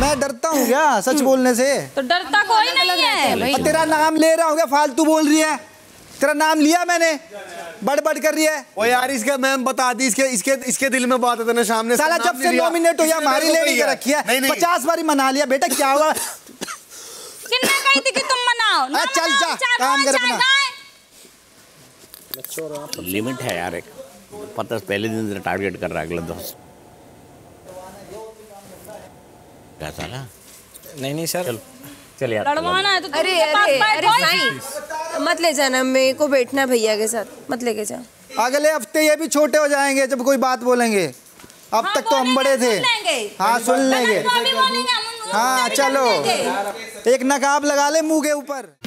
मैं डरता हूँ क्या सच बोलने से? तो डरता कोई नहीं है। तेरा नाम ले रहा हूँ क्या? फालतू बोल रही है। तेरा नाम लिया मैंने, बड़ कर रही है। ओ यार इसका मैम बता दी, इसके दिल में बात है ना सामने। साला जब से नॉमिनेट हो गया हमारी लेडी के रखी है। 50 बारी मना लिया बेटा, क्या हुआ? किन्ने कही थी कि तुम मनाओ? चल जा काम कर अपना। लिमिट है यार, एक पता पहले दिन से टारगेट कर रहा है अगले दोस्त। क्या साला? नहीं सर, चल यार लड़वाना है तो अरे मत ले जाना, मेरे को बैठना भैया के साथ, मत लेके जा। अगले हफ्ते ये भी छोटे हो जाएंगे जब कोई बात बोलेंगे। अब तक तो हम बड़े थे। हाँ सुन लेंगे। हाँ चलो, एक नकाब लगा ले मुंह के ऊपर।